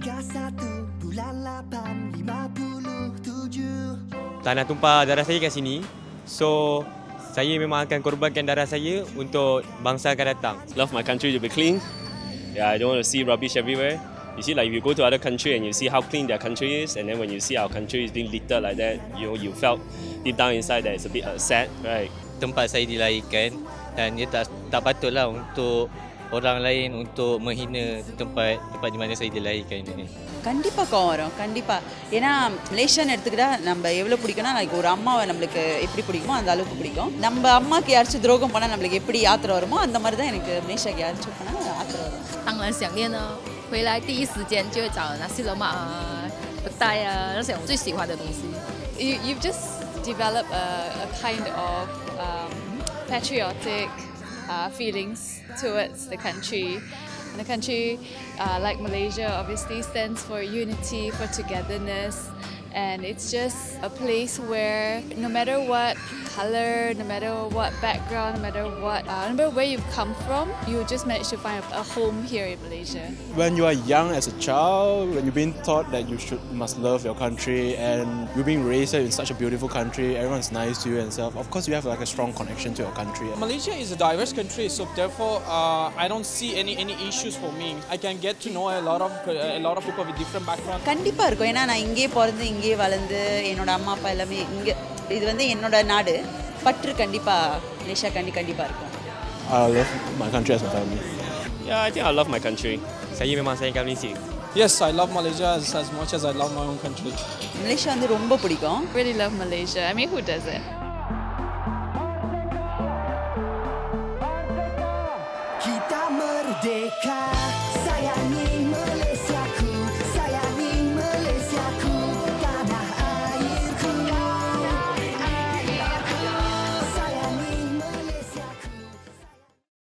31 bulan 8 57. Tanah tumpah darah saya kat sini. So, saya memang akan korbankan darah saya untuk bangsa akan datang. Love my country to be clean. Yeah, I don't want to see rubbish everywhere. You see, like if you go to other country and you see how clean their country is, and then when you see our country is being littered like that, you felt deep down inside that it's a bit sad, right? Tempat saya dilahirkan dan dia tak patutlah untuk orang lain untuk menghina tempat di mana saya dilahirkan ini. கண்டிப்பாக கோவம் வரும் கண்டிப்பாக. ஏன்னா மலேசியான்னு எடுத்துக்கிட்டா நம்ம எவ்வளோ பிடிக்கும்னா like ஒரு அம்மாவை நம்மளுக்கு எப்படி பிடிக்குமோ அந்த அளவுக்கு பிடிக்கும். நம்ம அம்மாவுக்கு யாராச்சும் துரோகம் பண்ணால் நம்மளுக்கு எப்படி ஆத்திரம் வருமோ அந்த மாதிரி தான் எனக்கு மலேசியாவுக்கு யாராச்சும் பண்ணால் ஆத்திரம் வரும். 当然想念呢，回来第一时间就会找nasi lemak petai那些我最喜欢的东西。 You've just developed a kind of patriotic feelings towards the country. And the country, like Malaysia, obviously stands for unity, for togetherness. And it's just a place where no matter what color, no matter what background, no matter where you've come from, you just manage to find a home here in Malaysia. When you are young as a child, when you've been taught that you must love your country and you're being raised in such a beautiful country, everyone's nice to you and stuff, of course you have like a strong connection to your country. Malaysia is a diverse country, so therefore I don't see any issues for me. I can get to know a lot of people with different backgrounds. கண்டிப்பாக இருக்கும். ஏன்னா நான் இங்கே பிறந்து இங்கே வளர்ந்து என்னோட அம்மா அப்பா எல்லாமே இங்கே, இது வந்து என்னோட நாடு. பற்று கண்டிப்பாக மலேசியா கண்டிப்பாக இருக்கும். I love my country as my family. Yeah, I think I love my country. Saya memang sayangkan Malaysia. Yes, I love Malaysia as much as I love my own country. Malaysia வந்து ரொம்ப பிடிக்கும். Really love Malaysia. I mean, who doesn't? Kita merdeka.